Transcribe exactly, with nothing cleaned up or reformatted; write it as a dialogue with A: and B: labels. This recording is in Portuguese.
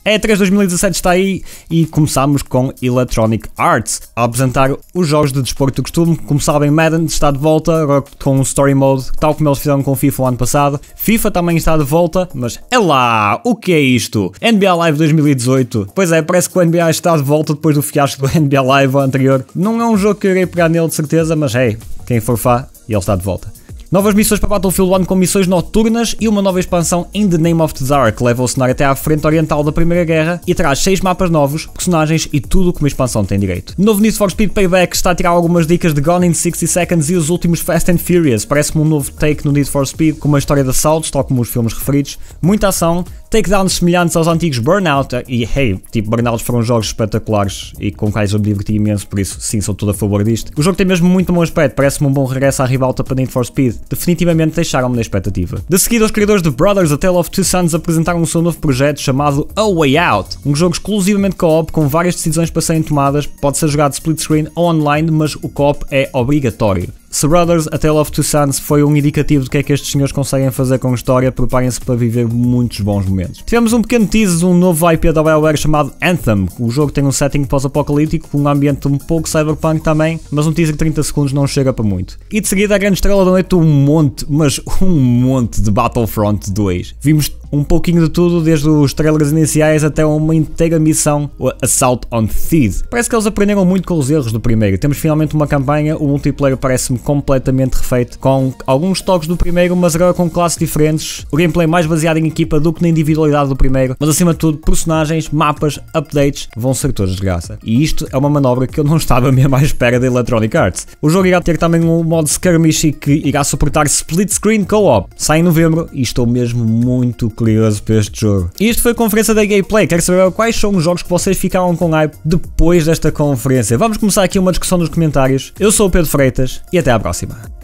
A: A E três dois mil e dezassete está aí e começamos com Electronic Arts a apresentar os jogos de desporto do costume. Como sabem, Madden está de volta, agora com um Story Mode, tal como eles fizeram com o FIFA o ano passado. FIFA também está de volta, mas é lá, o que é isto? N B A Live dois mil e dezoito. Pois é, parece que o N B A está de volta depois do fiasco do N B A Live anterior. Não é um jogo que eu irei pegar nele de certeza, mas hey, quem for fã, ele está de volta. Novas missões para Battlefield um com missões noturnas e uma nova expansão In the Name of the Dark que leva o cenário até à frente oriental da Primeira Guerra e traz seis mapas novos, personagens e tudo o que uma expansão tem direito. Novo Need for Speed Payback está a tirar algumas dicas de Gone in sixty seconds e os últimos Fast and Furious. Parece-me um novo take no Need for Speed com uma história de assaltos, tal como os filmes referidos. Muita ação, takedowns semelhantes aos antigos Burnout e hey, tipo Burnouts foram jogos espetaculares e com quais eu me diverti imenso, por isso sim, sou todo a favor disto. O jogo tem mesmo muito bom aspecto, parece-me um bom regresso à ribalta para Need for Speed. Definitivamente deixaram-me na expectativa. De seguida, os criadores de Brothers: A Tale of Two Sons apresentaram o seu novo projeto chamado A Way Out, um jogo exclusivamente co-op com várias decisões para serem tomadas, pode ser jogado split screen ou online, mas o co-op é obrigatório. Se Brothers: A Tale of Two Sons foi um indicativo do que é que estes senhores conseguem fazer com a história, preparem-se para viver muitos bons momentos. Tivemos um pequeno teaser de um novo I P da BioWare chamado Anthem. O jogo tem um setting pós-apocalíptico, com um ambiente um pouco cyberpunk também, mas um teaser de trinta segundos não chega para muito. E de seguida a grande estrela da noite, um monte, mas um monte de Battlefront dois. Vimos um pouquinho de tudo, desde os trailers iniciais até uma inteira missão, o Assault on Theed. Parece que eles aprenderam muito com os erros do primeiro. Temos finalmente uma campanha, o multiplayer parece-me completamente refeito, com alguns toques do primeiro, mas agora com classes diferentes, o gameplay mais baseado em equipa do que na individualidade do primeiro, mas acima de tudo, personagens, mapas, updates, vão ser todos de graça. E isto é uma manobra que eu não estava mesmo à espera da Electronic Arts. O jogo irá ter também um modo skirmish que irá suportar split screen co-op. Sai em novembro e estou mesmo muito curioso para este jogo. E isto foi a conferência da Gameplay. Quero saber quais são os jogos que vocês ficaram com hype depois desta conferência. Vamos começar aqui uma discussão nos comentários. Eu sou o Pedro Freitas e até à próxima.